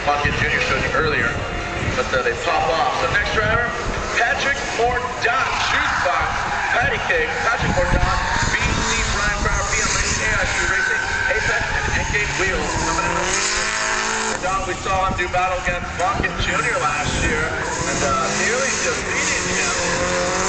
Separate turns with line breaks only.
Bucket Jr. showed you earlier, but they pop off. So next driver, Patrick Mordaunt, shoes box, patty cake. Patrick Mordaunt, BC Brian Brower, PM Racing, AIQ Racing, Apex, and Endgame Wheels coming in. Mordaunt, we saw him do battle against Bucket Jr. last year, and nearly defeated him.